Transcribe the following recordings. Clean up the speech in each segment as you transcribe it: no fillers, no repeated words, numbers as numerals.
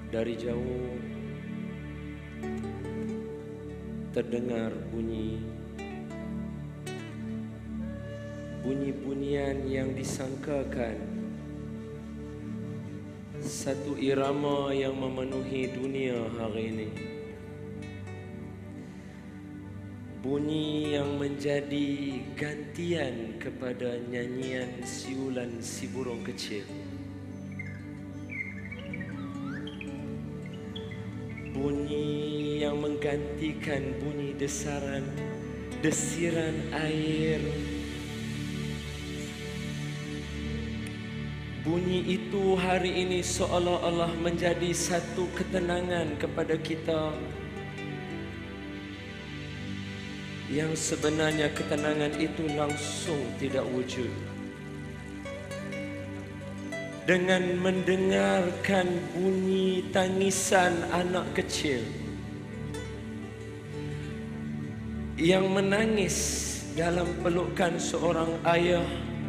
Dari jauh terdengar bunyi-bunyian yang disangkakan satu irama yang memenuhi dunia hari ini. Bunyi yang menjadi gantian kepada nyanyian siulan si burung kecil. Bunyi yang menggantikan bunyi desiran air. Bunyi itu hari ini seolah-olah menjadi satu ketenangan kepada kita, yang sebenarnya ketenangan itu langsung tidak wujud. Dengan mendengarkan bunyi tangisan anak kecil yang menangis dalam pelukan seorang ayah,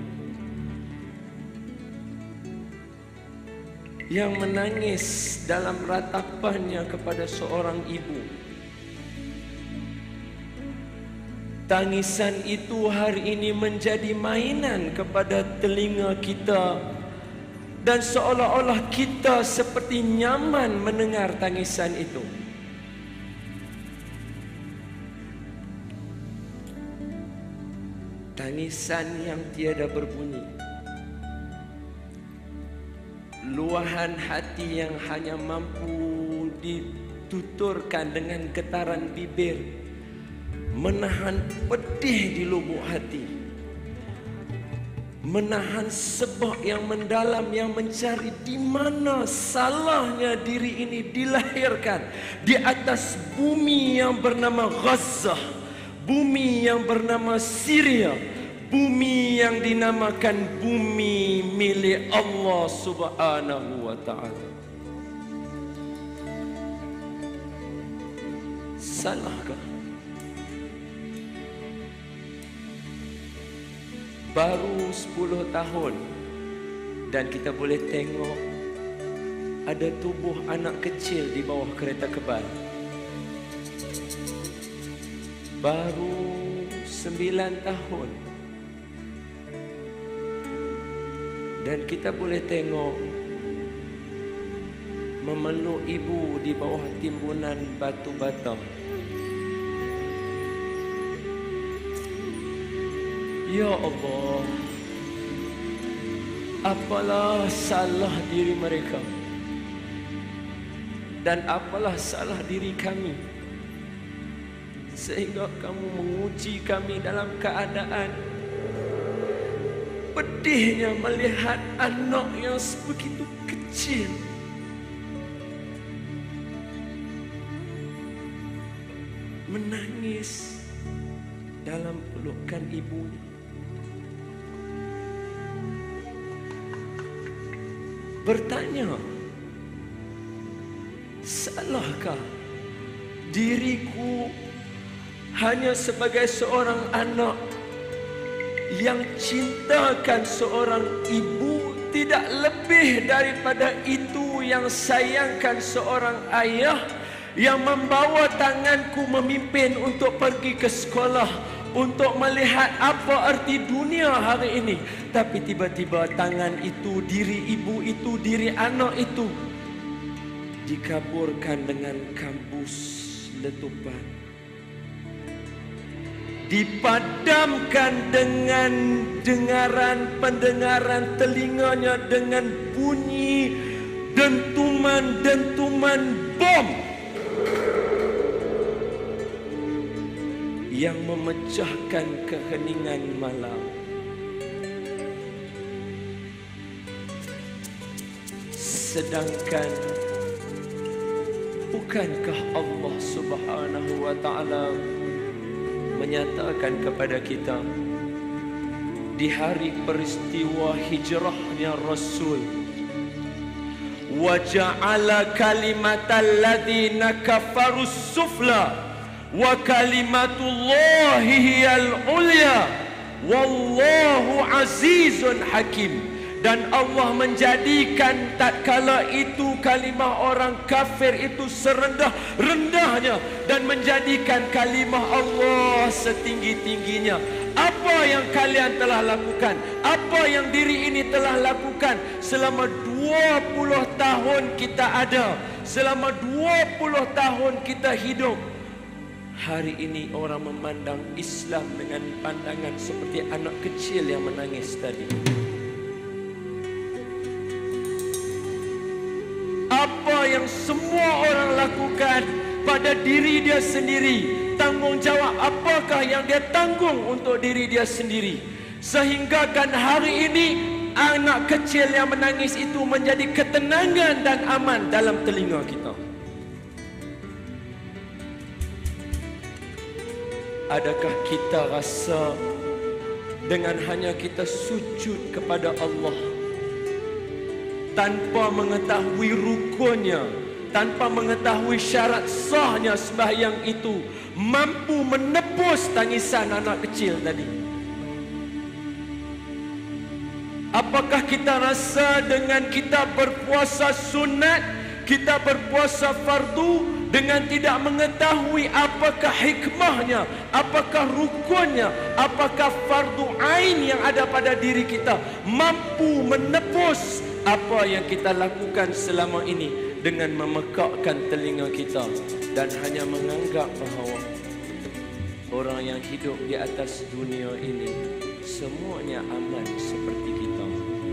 yang menangis dalam ratapannya kepada seorang ibu. Tangisan itu hari ini menjadi mainan kepada telinga kita, dan seolah-olah kita seperti nyaman mendengar tangisan itu. Tangisan yang tiada berbunyi, luahan hati yang hanya mampu dituturkan dengan getaran bibir, menahan pedih di lubuk hati, menahan sebab yang mendalam yang mencari di mana salahnya diri ini dilahirkan di atas bumi yang bernama Gaza, bumi yang bernama Syria, bumi yang dinamakan bumi milik Allah Subhanahu wa ta'ala. Salahkah? Baru 10 tahun dan kita boleh tengok ada tubuh anak kecil di bawah kereta kebal. Baru 9 tahun dan kita boleh tengok memeluk ibu di bawah timbunan batu bata. Ya Allah, apalah salah diri mereka dan apalah salah diri kami sehingga kamu menguji kami dalam keadaan pedihnya melihat anak yang begitu kecil menangis dalam pelukan ibunya. Bertanya, salahkah diriku hanya sebagai seorang anak yang cintakan seorang ibu tidak lebih daripada itu yang sayangkan seorang ayah yang membawa tanganku memimpin untuk pergi ke sekolah, untuk melihat apa arti dunia hari ini. Tapi tiba-tiba tangan itu, diri ibu itu, diri anak itu dikaburkan dengan kambus letupan, dipadamkan dengan pendengaran telinganya dengan bunyi dentuman bom yang memecahkan keheningan malam. Sedangkan bukankah Allah Subhanahu wa ta'ala menyatakan kepada kita di hari peristiwa hijrahnya Rasul, wa ja'ala kalimatal ladzina kafarus sufla wa kalimatullahi hiyal ulya wallahu azizun hakim. Dan Allah menjadikan tatkala itu kalimah orang kafir itu serendah-rendahnya dan menjadikan kalimah Allah setinggi-tingginya. Apa yang kalian telah lakukan? Apa yang diri ini telah lakukan selama 20 tahun kita ada, selama 20 tahun kita hidup? Hari ini orang memandang Islam dengan pandangan seperti anak kecil yang menangis tadi. Apa yang semua orang lakukan pada diri dia sendiri, tanggungjawab apakah yang dia tanggung untuk diri dia sendiri, sehingga kan hari ini anak kecil yang menangis itu menjadi ketenangan dan aman dalam telinga kita. Adakah kita rasa dengan hanya kita sujud kepada Allah tanpa mengetahui rukunnya, tanpa mengetahui syarat sahnya sembahyang itu, mampu menebus tangisan anak kecil tadi? Apakah kita rasa dengan kita berpuasa sunat, kita berpuasa fardu, dengan tidak mengetahui apakah hikmahnya, apakah rukunnya, apakah fardu ain yang ada pada diri kita, mampu menebus apa yang kita lakukan selama ini dengan memekakkan telinga kita dan hanya menganggap bahawa orang yang hidup di atas dunia ini semuanya aman seperti kita?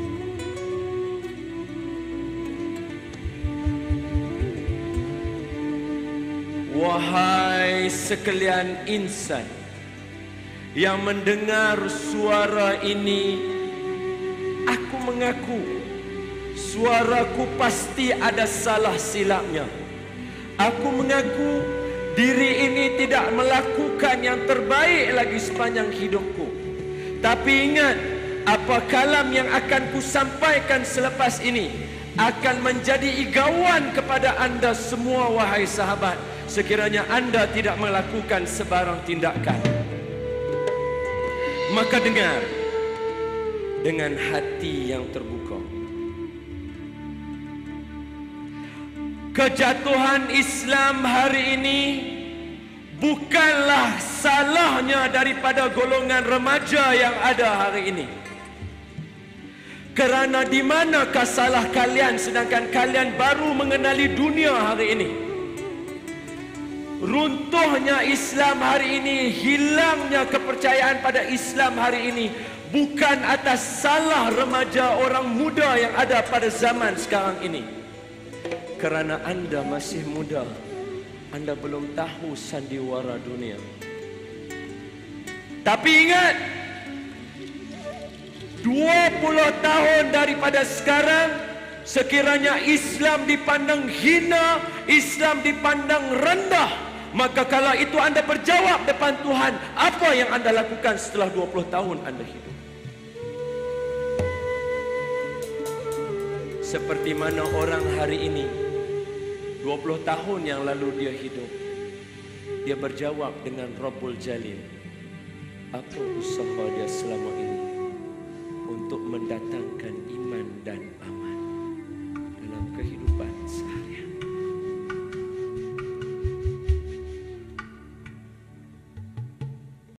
Wahai sekalian insan yang mendengar suara ini, aku mengaku suaraku pasti ada salah silapnya. Aku mengaku diri ini tidak melakukan yang terbaik lagi sepanjang hidupku. Tapi ingat, apa kalam yang akan kusampaikan selepas ini akan menjadi igauan kepada anda semua, wahai sahabat, sekiranya anda tidak melakukan sebarang tindakan. Maka dengar dengan hati yang terbuka. Kejatuhan Islam hari ini bukanlah salahnya daripada golongan remaja yang ada hari ini. Kerana di manakah salah kalian sedangkan kalian baru mengenali dunia hari ini? Runtuhnya Islam hari ini, hilangnya kepercayaan pada Islam hari ini bukan atas salah remaja orang muda yang ada pada zaman sekarang ini. Kerana anda masih muda, anda belum tahu sandiwara dunia. Tapi ingat, 20 tahun daripada sekarang, sekiranya Islam dipandang hina, Islam dipandang rendah, maka kala itu anda berjawab depan Tuhan, apa yang anda lakukan setelah 20 tahun anda hidup? Seperti mana orang hari ini, 20 tahun yang lalu dia hidup, dia berjawab dengan Rabbul Jalil, apa usaha dia selama ini untuk mendatangkan iman dan aman dalam kehidupan